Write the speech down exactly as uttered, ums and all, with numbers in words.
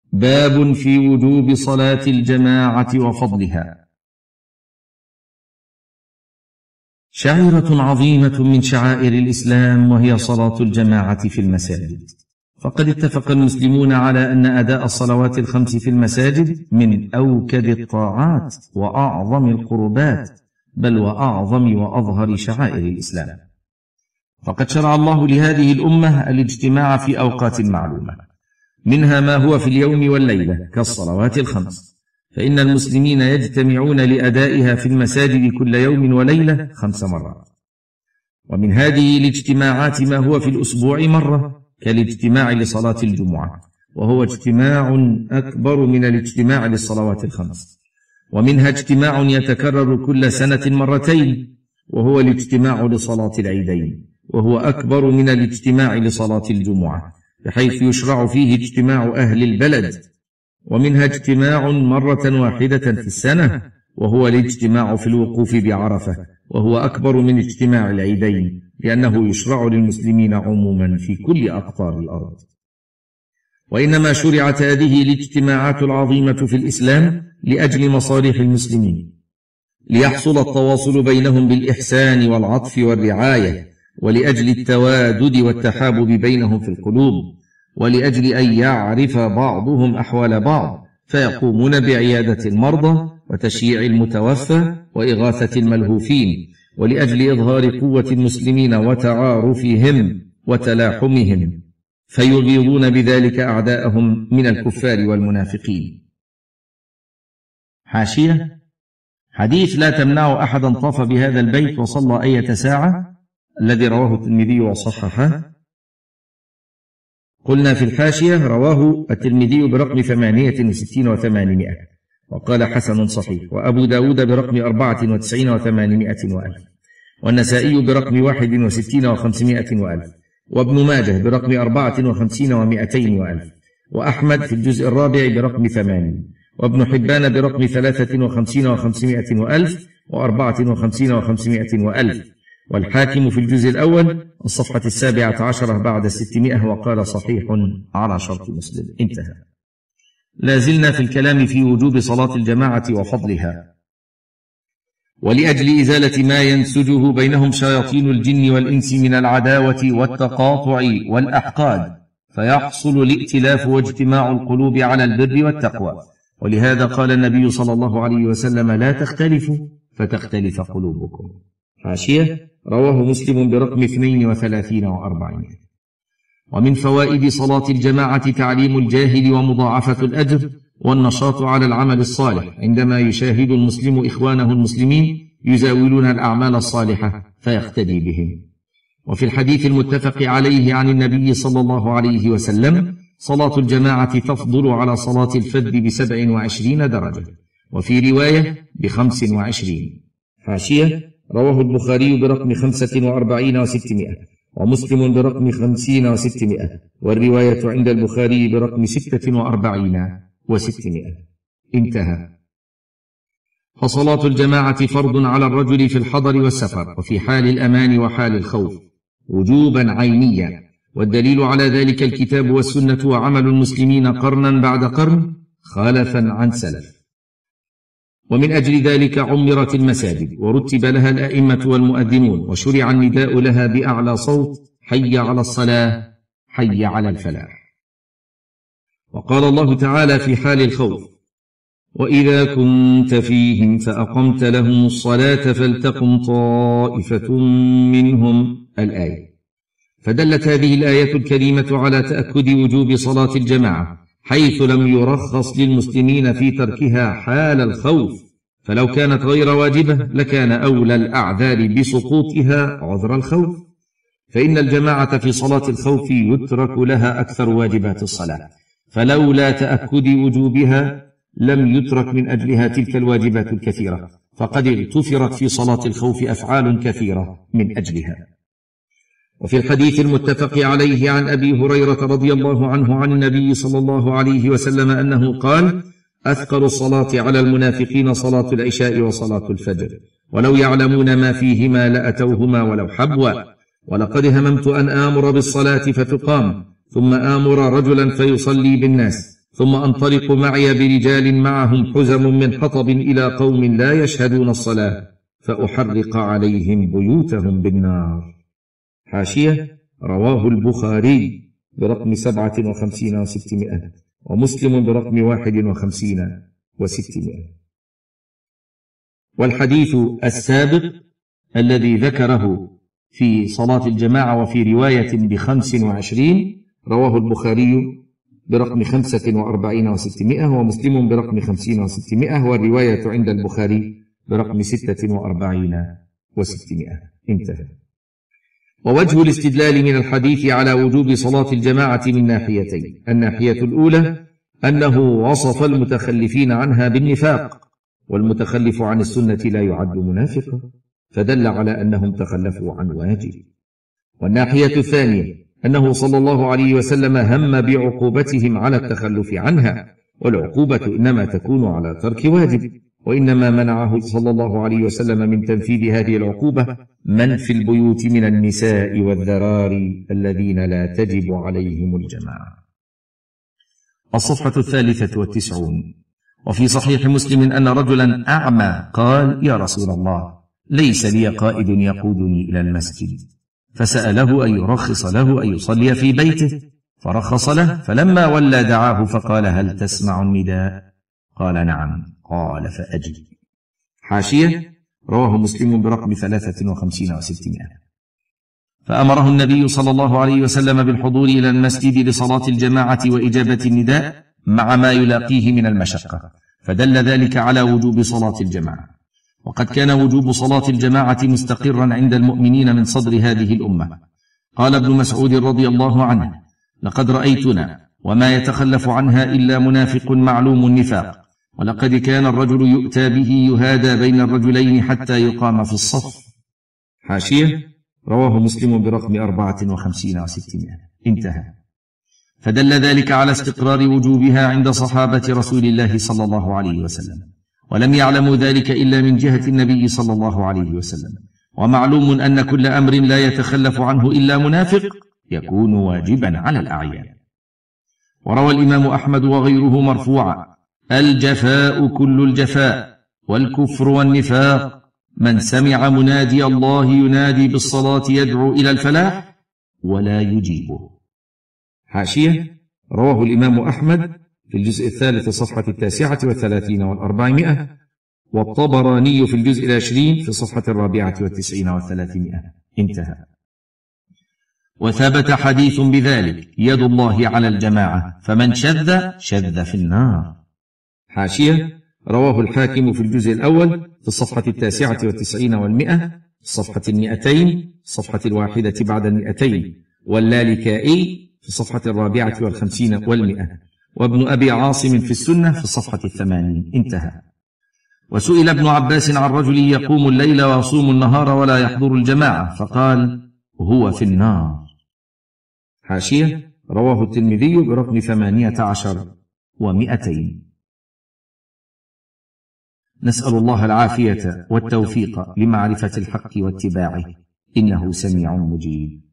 باب في وجوب صلاة الجماعة وفضلها. شعيرة عظيمة من شعائر الإسلام، وهي صلاة الجماعة في المساجد. فقد اتفق المسلمون على أن أداء الصلوات الخمس في المساجد من أوكد الطاعات وأعظم القربات، بل وأعظم وأظهر شعائر الإسلام. فقد شرع الله لهذه الأمة الاجتماع في أوقات معلومة، منها ما هو في اليوم والليلة كالصلوات الخمس، فإن المسلمين يجتمعون لأدائها في المساجد كل يوم وليلة خمس مرات. ومن هذه الاجتماعات ما هو في الأسبوع مرة، كالاجتماع لصلاة الجمعة، وهو اجتماع أكبر من الاجتماع للصلوات الخمس. ومنها اجتماع يتكرر كل سنة مرتين، وهو الاجتماع لصلاة العيدين، وهو أكبر من الاجتماع لصلاة الجمعة، بحيث يشرع فيه اجتماع أهل البلد. ومنها اجتماع مرة واحدة في السنة، وهو الاجتماع في الوقوف بعرفة، وهو أكبر من اجتماع العيدين، لأنه يشرع للمسلمين عموما في كل أقطار الأرض. وإنما شرعت هذه الاجتماعات العظيمة في الإسلام لأجل مصالح المسلمين، ليحصل التواصل بينهم بالإحسان والعطف والرعاية، ولأجل التوادد والتحابب بينهم في القلوب، ولأجل أن يعرف بعضهم أحوال بعض، فيقومون بعيادة المرضى وتشييع المتوفى وإغاثة الملهوفين، ولأجل إظهار قوة المسلمين وتعارفهم وتلاحمهم، فيغيظون بذلك أعداءهم من الكفار والمنافقين. حاشية: حديث لا تمنع أحدا طاف بهذا البيت وصلى أية ساعة، الذي رواه الترمذي وصححه. قلنا في الحاشية: رواه الترمذي برقم ثمانية وستين وثمانمائة، وقال حسن صحيح، وأبو داود برقم أربعة وتسعين وثمانمائة وألف، والنسائي برقم واحد وستين وخمسمائة وألف، وابن ماجه برقم أربعة وخمسين ومائتين وألف، وأحمد في الجزء الرابع برقم ثمانين، وابن حبان برقم ثلاثة وخمسين وخمسمائة وألف، وأربعة وخمسين وخمسمائة وألف، والحاكم في الجزء الأول الصفحة السابعة عشرة بعد الستمائة، وقال صحيح على شرط مسلم. انتهى. لازلنا في الكلام في وجوب صلاة الجماعة وفضلها. ولأجل إزالة ما ينسجه بينهم شياطين الجن والإنس من العداوة والتقاطع والأحقاد، فيحصل الائتلاف واجتماع القلوب على البر والتقوى. ولهذا قال النبي صلى الله عليه وسلم: لا تختلفوا فتختلف قلوبكم. حاشية: رواه مسلم برقم اثنين وثلاثين وأربعين. ومن فوائد صلاة الجماعة تعليم الجاهل ومضاعفة الأجر والنشاط على العمل الصالح، عندما يشاهد المسلم إخوانه المسلمين يزاولون الأعمال الصالحة فيقتدي بهم. وفي الحديث المتفق عليه عن النبي صلى الله عليه وسلم: صلاة الجماعة تفضل على صلاة الفذ بسبع وعشرين درجة، وفي رواية بخمس وعشرين. حاشية: رواه البخاري برقم خمسة وأربعين وستمائة، ومسلم برقم خمسين وستمائة، والرواية عند البخاري برقم ستة وأربعين وستمائة. انتهى. فصلاة الجماعة فرض على الرجل في الحضر والسفر، وفي حال الأمان وحال الخوف، وجوبا عينيا، والدليل على ذلك الكتاب والسنة وعمل المسلمين قرنا بعد قرن خلفا عن سلف. ومن أجل ذلك عمرت المساجد، ورتب لها الأئمة والمؤذنون، وشرع النداء لها بأعلى صوت: حي على الصلاة، حي على الفلاح. وقال الله تعالى في حال الخوف: وإذا كنت فيهم فأقمت لهم الصلاة فلتقم طائفة منهم، الآية. فدلت هذه الآية الكريمة على تأكد وجوب صلاة الجماعة، حيث لم يرخص للمسلمين في تركها حال الخوف، فلو كانت غير واجبة لكان أولى الأعذار بسقوطها عذر الخوف، فإن الجماعة في صلاة الخوف يترك لها أكثر واجبات الصلاة، فلولا تأكد وجوبها لم يترك من أجلها تلك الواجبات الكثيرة، فقد اغتفرت في صلاة الخوف أفعال كثيرة من أجلها. وفي الحديث المتفق عليه عن أبي هريرة رضي الله عنه عن النبي صلى الله عليه وسلم أنه قال: أثقل الصلاة على المنافقين صلاة العشاء وصلاة الفجر، ولو يعلمون ما فيهما لأتوهما ولو حبوا، ولقد هممت أن آمر بالصلاة فتقام، ثم آمر رجلا فيصلي بالناس، ثم أنطلق معي برجال معهم حزم من حطب إلى قوم لا يشهدون الصلاة فأحرق عليهم بيوتهم بالنار. حاشية: رواه البخاري برقم سبعة وخمسين وستمائة، ومسلم برقم واحد وخمسين وستمائة. والحديث السابق الذي ذكره في صلاة الجماعة وفي رواية بخمس وعشرين رواه البخاري برقم خمسة وأربعين وستمائة، ومسلم برقم خمسين وستمائة، والرواية عند البخاري برقم ستة وأربعين وستمائة. انتهى. ووجه الاستدلال من الحديث على وجوب صلاة الجماعة من ناحيتين: الناحية الأولى أنه وصف المتخلفين عنها بالنفاق، والمتخلف عن السنة لا يعد منافقا، فدل على أنهم تخلفوا عن واجب. والناحية الثانية أنه صلى الله عليه وسلم هم بعقوبتهم على التخلف عنها، والعقوبة إنما تكون على ترك واجب، وإنما منعه صلى الله عليه وسلم من تنفيذ هذه العقوبة من في البيوت من النساء والذراري الذين لا تجب عليهم الجماعة. الصفحة الثالثة والتسعون. وفي صحيح مسلم أن رجلا أعمى قال: يا رسول الله، ليس لي قائد يقودني إلى المسجد، فسأله أن يرخص له أن يصلي في بيته، فرخص له، فلما ولى دعاه فقال: هل تسمع النداء؟ قال: نعم. قال: فأجب. حاشية: رواه مسلم برقم ثلاثة وخمسين وستمائة. فأمره النبي صلى الله عليه وسلم بالحضور إلى المسجد لصلاة الجماعة وإجابة النداء مع ما يلاقيه من المشقة، فدل ذلك على وجوب صلاة الجماعة. وقد كان وجوب صلاة الجماعة مستقرا عند المؤمنين من صدر هذه الأمة. قال ابن مسعود رضي الله عنه: لقد رأيتنا وما يتخلف عنها إلا منافق معلوم النفاق، ولقد كان الرجل يؤتى به يهادى بين الرجلين حتى يقام في الصف. حاشية: رواه مسلم برقم أربعة وخمسين وستمائة. انتهى. فدل ذلك على استقرار وجوبها عند صحابة رسول الله صلى الله عليه وسلم، ولم يعلموا ذلك إلا من جهة النبي صلى الله عليه وسلم. ومعلوم أن كل أمر لا يتخلف عنه إلا منافق يكون واجبا على الأعيان. وروى الإمام أحمد وغيره مرفوعا: الجفاء كل الجفاء، والكفر والنفاق، من سمع منادي الله ينادي بالصلاة يدعو إلى الفلاح ولا يجيبه. حاشية: رواه الإمام أحمد في الجزء الثالث صفحة التاسعة والثلاثين والأربعمائة، والطبراني في الجزء العشرين في صفحة الرابعة والتسعين والثلاثمائة. انتهى. وثبت حديث بذلك: يد الله على الجماعة، فمن شذ شذ في النار. حاشية: رواه الحاكم في الجزء الأول في الصفحة التاسعة والتسعين والمئة، الصفحة المئتين، الصفحة الواحدة بعد المئتين، واللالكائي في الصفحة الرابعة والخمسين والمئة، وابن أبي عاصم في السنة في الصفحة الثمانين. انتهى. وسئل ابن عباس عن رجل يقوم الليل ويصوم النهار ولا يحضر الجماعة، فقال: هو في النار. حاشية: رواه الترمذي برقم ثمانية عشر ومئتين. نسأل الله العافية والتوفيق لمعرفة الحق واتباعه، إنه سميع مجيب.